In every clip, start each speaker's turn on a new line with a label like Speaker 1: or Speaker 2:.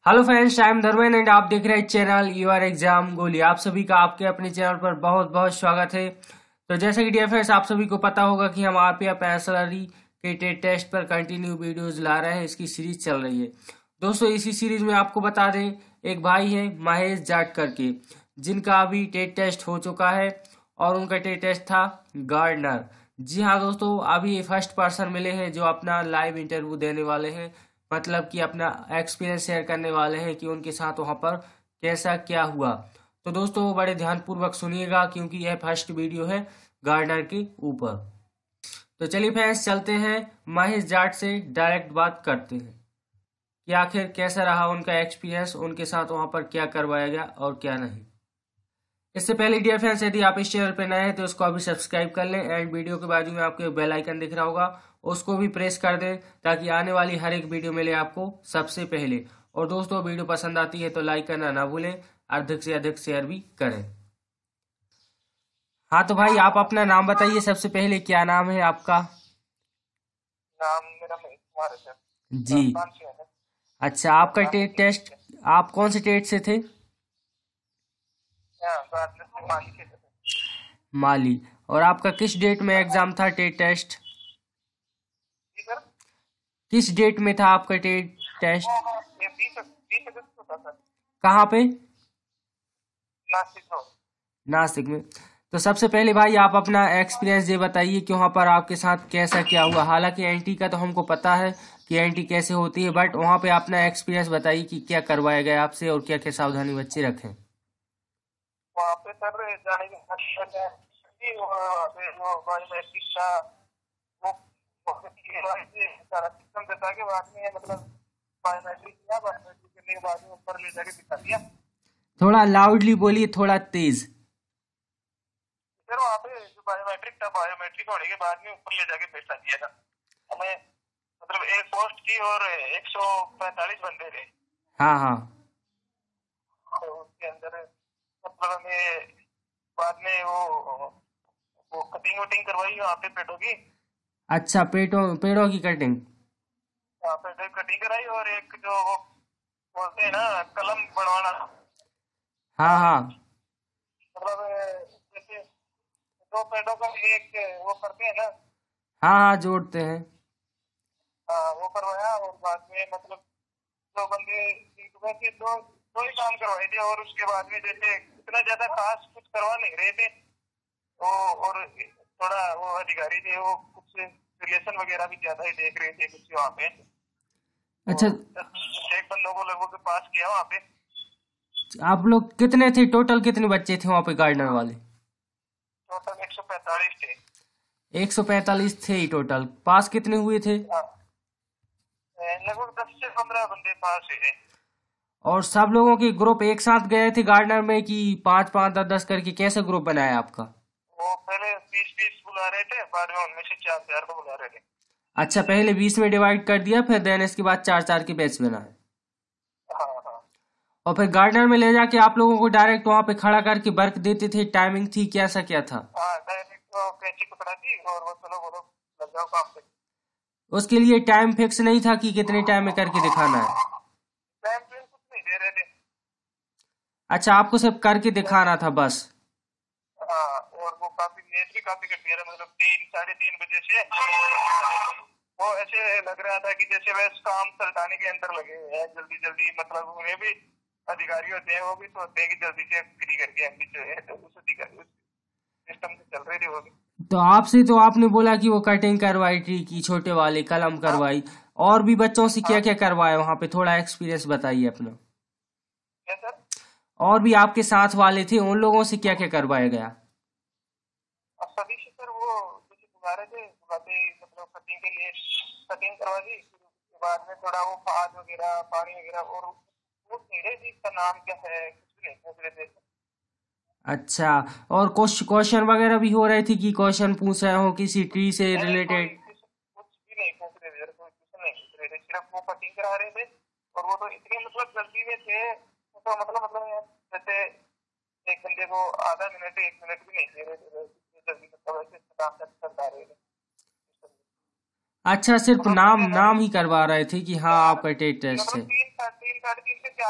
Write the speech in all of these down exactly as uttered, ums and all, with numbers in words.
Speaker 1: Hello friends, I am Dharmendra and आप देख रहे हैं चैनल यूआर एग्जाम गोली। आप सभी का आपके अपने चैनल पर बहुत बहुत स्वागत है। तो जैसे कि डियर फ्रेंड्स, आप सभी को पता होगा कि हम आरपीएफ एसएलआरई के टेट टेस्ट पर कंटिन्यू वीडियोस ला रहे हैं। इसकी सीरीज चल रही है दोस्तों। इसी सीरीज में आपको बता दें, एक भाई है महेश जाट करके, जिनका अभी टेट टेस्ट हो चुका है और उनका टेट टेस्ट था गार्डनर। जी हाँ दोस्तों, अभी फर्स्ट पर्सन मिले हैं जो अपना लाइव इंटरव्यू देने वाले हैं, मतलब कि अपना एक्सपीरियंस शेयर करने वाले हैं कि उनके साथ वहां पर कैसा क्या हुआ। तो दोस्तों बड़े ध्यानपूर्वक सुनिएगा क्योंकि यह फर्स्ट वीडियो है गार्डनर के ऊपर। तो चलिए फ्रेंड्स, चलते हैं महेश जाट से डायरेक्ट बात करते हैं कि आखिर कैसा रहा उनका एक्सपीरियंस, उनके साथ वहां पर क्या करवाया गया और क्या नहीं। इससे पहले डियर फ्रेंड्स, यदि आप इस चैनल पर नए हैं तो इसको अभी सब्सक्राइब कर लें एंड वीडियो के बाजू में आपको बेल आइकन दिख रहा होगा, उसको भी प्रेस कर दें ताकि आने वाली हर एक वीडियो मिले आपको सबसे पहले। और दोस्तों वीडियो पसंद आती है तो लाइक करना ना भूलें, अधिक से अधिक शेयर भी करें। हाँ तो भाई, आप अपना नाम बताइए सबसे पहले, क्या नाम है आपका?
Speaker 2: नाम मेरा महेश कुमार है सर।
Speaker 1: जी
Speaker 2: राजस्थान से है।
Speaker 1: अच्छा, आपका
Speaker 2: राजस्थान
Speaker 1: टेट
Speaker 2: से
Speaker 1: टेस्ट, आप कौन से टेट से थे?
Speaker 2: हाँ, राजस्थान से माली से सर।
Speaker 1: माली। और आपका किस डेट में एग्जाम था टेट टेस्ट?
Speaker 2: जी सर।
Speaker 1: किस डेट में था आपका टेट टेस्ट?
Speaker 2: ये बीस बीस अगस्त को था सर।
Speaker 1: कहाँ पे?
Speaker 2: नासिक रोड।
Speaker 1: नासिक में। तो सबसे पहले भाई आप अपना एक्सपीरियंस ये बताइए कि वहाँ पर आपके साथ कैसा क्या हुआ। हालांकि एंटी का तो हमको पता है कि एंटी कैसे होती है, बट वहाँ पे अपना एक्सपीरियंस बताइए कि क्या करवाया गया आपसे और क्या क्या सावधानी बच्चे रखें।
Speaker 2: वहाँ पे सर जाने के बाद सर जी वहाँ पे वो बायोमेट्रिक का वो वो सारा सिस्टम बता के बाद में मतलब बायोमेट्रिक किया। बायोमेट्रिक करने के बाद में ऊपर ले जाके दिखा दिया
Speaker 1: थोड़ा लाउडली बोलिए, थोड़ा तेज।
Speaker 2: सर। वहाँ पे जो बायोमेट्रिक था, बायोमेट्रिक होने के बाद में ऊपर ले जाके बैठा दिया था हमें। मतलब एक पोस्ट की और एक सौ पैंतालीस बंदे थे।
Speaker 1: हाँ हाँ।
Speaker 2: तो उसके अंदर मतलब हमें बाद में वो वो कटिंग वटिंग करवाई वहाँ पे पेड़ों की।
Speaker 1: अच्छा, पेटों पेड़ों की कटिंग।
Speaker 2: वहाँ पे कटिंग कराई और एक जो वो बोलते हैं ना कलम बनवाना,
Speaker 1: हाँ हाँ
Speaker 2: मतलब जैसे दो पेड़ों का एक वो करते हैं ना।
Speaker 1: हाँ हाँ, जोड़ते हैं।
Speaker 2: हाँ, वो करवाया और बाद में मतलब दो बंदे वैसे दो दो ही काम करवाए थे। और उसके बाद में जैसे इतना ज्यादा खास कुछ करवा नहीं रहे थे वो। और थोड़ा वो अधिकारी थे, वो कुछ रिलेशन वगैरह भी ज्यादा ही देख रहे थे कुछ वहाँ पे।
Speaker 1: अच्छा,
Speaker 2: और दस एक बंदों को लोगों के पास किया वहाँ पे।
Speaker 1: आप लोग कितने थे टोटल, कितने बच्चे थे वहाँ पे गार्डनर वाले?
Speaker 2: टोटल एक सौ पैंतालीस थे।
Speaker 1: एक सौ पैंतालीस थे ही टोटल। पास कितने हुए थे?
Speaker 2: हाँ, लगभग दस से पंद्रह बंदे पास हुए।
Speaker 1: और सब लोगों के ग्रुप एक साथ गए थे गार्डनर में कि पांच पांच दस दस करके, कैसे ग्रुप बनाया आपका?
Speaker 2: वो पहले बीस बीस बुला रहे थे, बाद में उनमें से चार चार को बुला रहे थे।
Speaker 1: अच्छा, पहले बीस में डिवाइड कर दिया, फिर देन इसके बाद चार चार के बैच बनाए।
Speaker 2: हाँ हाँ
Speaker 1: और फिर गार्डनर में ले जाके आप लोगों को डायरेक्ट वहां पे खड़ा करके वर्क देते थे? टाइमिंग थी, कैसा क्या था?
Speaker 2: हाँ, डायरेक्ट तो कैंची पकड़ा दी और वो चलो बोलो लग जाओ काम पे।
Speaker 1: उसके लिए टाइम फिक्स नहीं था कि कितने टाइम में करके दिखाना है?
Speaker 2: टाइम पे कुछ नहीं दे रहे थे।
Speaker 1: अच्छा, आपको सिर्फ करके दिखाना था बस?
Speaker 2: हाँ, और वो काफी लेट भी काफी कर दिया था, मतलब तीन साढ़े तीन बजे से वो ऐसे लग रहा था कि जैसे वैसे काम सल्टाने के अंदर लगे हुए हैं जल्दी जल्दी। मतलब उन्हें भी अधिकारी होते हैं, वो भी सोचते हैं कि जल्दी से फ्री करके हम भी जो है तो उस अधिकारी उस सिस्टम से चल रहे थे वो भी।
Speaker 1: तो आपसे तो आपने बोला कि वो कटिंग करवाई ट्री की, छोटे वाले कलम
Speaker 2: हाँ
Speaker 1: करवाई, और भी बच्चों से क्या
Speaker 2: हाँ।
Speaker 1: क्या करवाया वहां पे? थोड़ा एक्सपीरियंस बताइए अपना।
Speaker 2: क्या सर?
Speaker 1: और भी आपके साथ वाले थे, उन लोगों से क्या क्या करवाया गया?
Speaker 2: अब सभी से सर वो जैसे बुला रहे थे, बुलाते ही मतलब कटिंग के लिए कटिंग करवा दी। फिर उसके बाद में थोड़ा वो खाद वगैरह पानी वगैरह। और वो कीड़े जी का नाम क्या है कुछ भी नहीं पूछ रहे थे।
Speaker 1: अच्छा, और क्वेश्चन वगैरह भी हो रहे थे कि क्वेश्चन पूछ रहे हो किसी ट्री से
Speaker 2: नहीं नहीं, कोई
Speaker 1: रिलेटेड?
Speaker 2: कुछ कुछ भी नहीं पूछ रहे थे, कोई कुछ नहीं पूछ रहे थे, सिर्फ वो कटिंग करा रहे थे। और वो तो इतने मतलब जल्दी में थे, तो मतलब मतलब जैसे एक बंदे को आधा मिनट एक मिनट भी नहीं दे रहे थे, जल्दी मतलब ऐसे काम करता रहे थे।
Speaker 1: अच्छा, सिर्फ
Speaker 2: और
Speaker 1: नाम
Speaker 2: उसमें हमारे
Speaker 1: नाम ही करवा रहे थे कि हाँ
Speaker 2: चार
Speaker 1: आपका टेट टेस्ट
Speaker 2: मतलब
Speaker 1: है?
Speaker 2: तीन साढ़े तीन साढ़े तीन से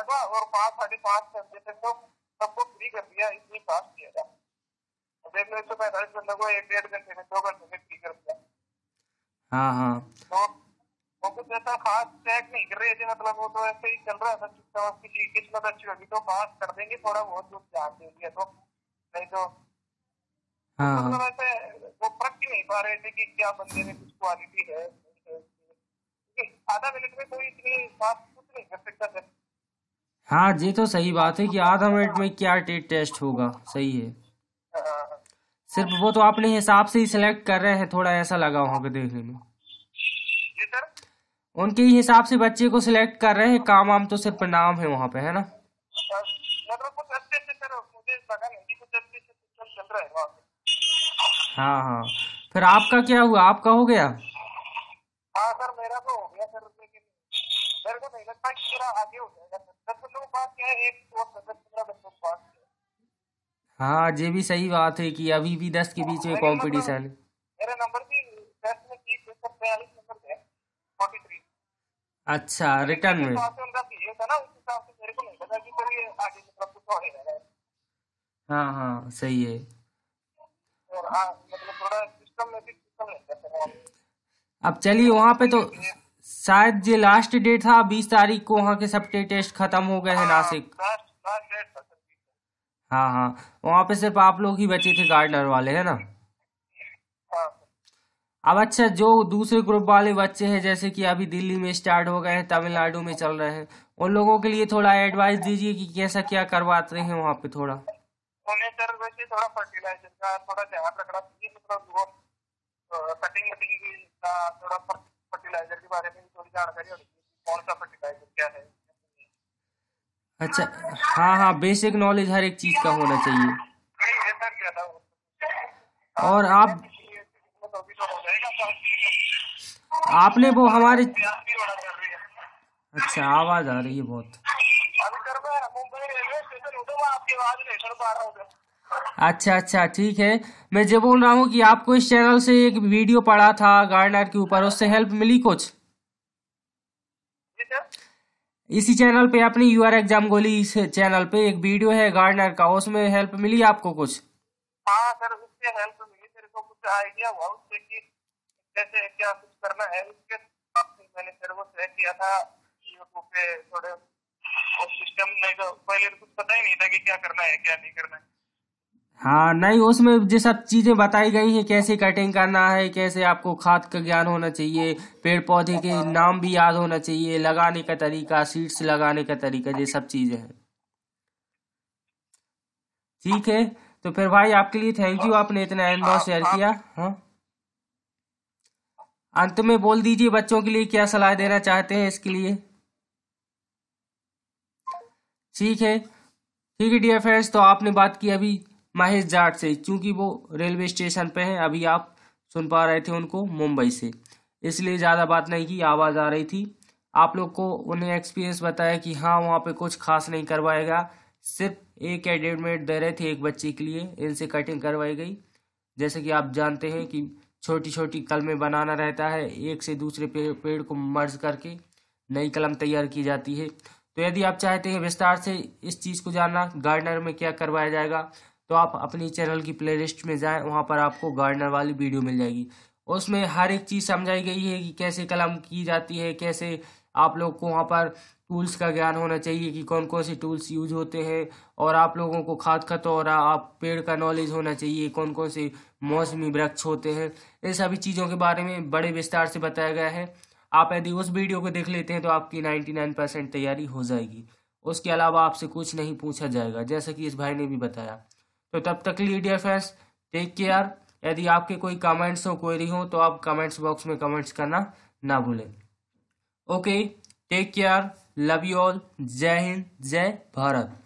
Speaker 2: था और पाँच साढ़े पाँच घंटे तक तो सबको फ्री कर दिया, इतनी फास्ट किया था। देख लो एक सौ पैंतालीस बंदों को एक डेढ़ घंटे में दो घंटे में फ्री कर दिया।
Speaker 1: हाँ हाँ
Speaker 2: तो वो कुछ ऐसा खास चेक नहीं कर रहे थे, मतलब वो तो ऐसे ही चल रहा था सिस्टम, किसी किस्मत अच्छी होगी तो पास कर देंगे, थोड़ा बहुत जो ध्यान देंगे तो, नहीं तो
Speaker 1: हाँ
Speaker 2: मतलब
Speaker 1: हाँ
Speaker 2: ऐसे वो परख ही नहीं पा रहे थे कि क्या बंदे में कुछ क्वालिटी है। आधा मिनट में कोई इतनी बात कुछ नहीं कर सकता सर।
Speaker 1: हाँ, ये तो सही बात है कि आधा मिनट में क्या टेट टेस्ट होगा, सही है।
Speaker 2: हाँ,
Speaker 1: सिर्फ वो तो अपने हिसाब से ही सिलेक्ट कर रहे हैं, थोड़ा ऐसा लगा वहां पे देखने में।
Speaker 2: जी सर।
Speaker 1: उनके ही हिसाब से बच्चे को सिलेक्ट कर रहे हैं, काम वाम तो सिर्फ नाम है वहां पे, है ना।
Speaker 2: मतलब कुछ अच्छे से सर मुझे लगा नहीं कि कुछ अच्छे से सिस्टम चल रहा है वहाँ पे।
Speaker 1: हाँ हाँ, फिर आपका क्या हुआ, आपका हो गया?
Speaker 2: हाँ सर मेरा तो हो गया सर, लेकिन मेरे को नहीं लगता कि मेरा आगे हो जाएगा सर। दस बंदों को पास किया है, एक और दस पंद्रह बंदों को पास किया।
Speaker 1: हाँ, ये भी सही बात है कि अभी भी दस के बीच में
Speaker 2: लेकिन मतलब
Speaker 1: कंपटीशन है।
Speaker 2: मेरा नंबर भी टेस्ट में ठीक है सर, बयालीस नंबर है, फोर्टी थ्री।
Speaker 1: अच्छा, रिटर्न में।
Speaker 2: हिसाब से उनका सीए था ना, उस हिसाब से मेरे को नहीं पता कि सर ये आगे मतलब कुछ और ही रह रहा है।
Speaker 1: हाँ हाँ, सही है।
Speaker 2: और हाँ मतलब थोड़ा सिस्टम में भी सिस्टम नहीं करते हैं।
Speaker 1: अब चलिए, वहां पे तो शायद ये लास्ट डेट था, बीस तारीख को वहां के सब टेस्ट खत्म हो गए हैं नासिक।
Speaker 2: लास्ट लास्ट डेट था सर।
Speaker 1: हाँ हाँ, वहां पे सिर्फ आप लोग ही बचे थे गार्डनर वाले, है ना।
Speaker 2: हाँ
Speaker 1: अब अच्छा, जो दूसरे ग्रुप वाले बच्चे हैं, जैसे कि अभी दिल्ली में स्टार्ट हो गए हैं, तमिलनाडु में चल रहे हैं, उन लोगों के लिए थोड़ा एडवाइस दीजिए कि कैसा क्या करवाते हैं वहां पे थोड़ा।
Speaker 2: उन्हें सर वैसे थोड़ा फर्टिलाइजर का थोड़ा ध्यान रखना चाहिए, मतलब वो कटिंग वटिंग का थोड़ा फर्टिलाइजर के बारे में भी थोड़ी जानकारी होनी चाहिए, कौन सा फर्टिलाइजर क्या है।
Speaker 1: अच्छा, हाँ हाँ, बेसिक नॉलेज हर एक चीज का होना चाहिए।
Speaker 2: नहीं ऐसा क्या था वो।
Speaker 1: और आप
Speaker 2: तो अभी तो हो जाएगा।
Speaker 1: आपने वो हमारे,
Speaker 2: प्यास भी बड़ा कर रही है।
Speaker 1: अच्छा आवाज आ रही है बहुत।
Speaker 2: अभी सर मैं मुंबई रेलवे स्टेशन हूँ, मैं आपकी आवाज नहीं सुन पा रहा हूँ।
Speaker 1: अच्छा अच्छा, ठीक है। मैं ये बोल रहा हूँ कि आपको इस चैनल से एक वीडियो पड़ा था गार्डनर के ऊपर, उससे हेल्प मिली कुछ?
Speaker 2: जी सर।
Speaker 1: इसी चैनल पे, अपनी यूआर एग्जाम गोली इस चैनल पे एक वीडियो है गार्डनर का, उसमें हेल्प मिली आपको कुछ?
Speaker 2: हाँ सर उससे हेल्प मिली, मेरे को कुछ आइडिया हुआ उससे कि कैसे क्या कुछ करना है। उसके मैंने सर वो चेक किया था यूट्यूब पे, थोड़े सिस्टम नहीं तो पहले तो कुछ पता ही नहीं था कि क्या करना है क्या नहीं करना है।
Speaker 1: हाँ नहीं, उसमें जो सब चीजें बताई गई हैं, कैसे कटिंग करना है, कैसे आपको खाद का ज्ञान होना चाहिए, पेड़ पौधे के नाम भी याद होना चाहिए, लगाने का तरीका, सीड्स लगाने का तरीका, ये सब चीजें हैं। ठीक है, तो फिर भाई आपके लिए थैंक यू, आपने इतना अनुभव शेयर किया। हाँ, अंत में बोल दीजिए बच्चों के लिए क्या सलाह देना चाहते हैं इसके लिए। ठीक है, ठीक है डियर फ्रेंड्स, तो आपने बात की अभी महेश जाट से, क्योंकि वो रेलवे स्टेशन पे हैं, अभी आप सुन पा रहे थे उनको मुंबई से, इसलिए ज़्यादा बात नहीं की, आवाज़ आ रही थी। आप लोग को उन्हें एक्सपीरियंस बताया कि हाँ वहाँ पे कुछ खास नहीं करवाएगा, सिर्फ एक या डेढ़ मिनट दे रहे थे एक बच्चे के लिए, इनसे कटिंग करवाई गई। जैसे कि आप जानते हैं कि छोटी छोटी कलमें बनाना रहता है, एक से दूसरे पेड़ पेड़ को मर्ज करके नई कलम तैयार की जाती है। तो यदि आप चाहते हैं विस्तार से इस चीज़ को जानना, गार्डनर में क्या करवाया जाएगा, तो आप अपनी चैनल की प्लेलिस्ट में जाएं, वहाँ पर आपको गार्डनर वाली वीडियो मिल जाएगी। उसमें हर एक चीज़ समझाई गई है कि कैसे कलम की जाती है, कैसे आप लोग को वहाँ पर टूल्स का ज्ञान होना चाहिए कि कौन कौन से टूल्स यूज होते हैं, और आप लोगों को खाद खतौरा, आप पेड़ का नॉलेज होना चाहिए, कौन कौन से मौसमी वृक्ष होते हैं, इन सभी चीज़ों के बारे में बड़े विस्तार से बताया गया है। आप यदि उस वीडियो को देख लेते हैं तो आपकी निन्यानवे परसेंट तैयारी हो जाएगी। उसके अलावा आपसे कुछ नहीं पूछा जाएगा, जैसा कि इस भाई ने भी बताया। तो तब तक के लिए डियर फ्रेंड्स, टेक केयर। यदि आपके कोई कमेंट्स हो, क्वेरी हो, तो आप कमेंट्स बॉक्स में कमेंट्स करना ना भूलें। Okay, take care, love you all, जय हिंद, जय भारत।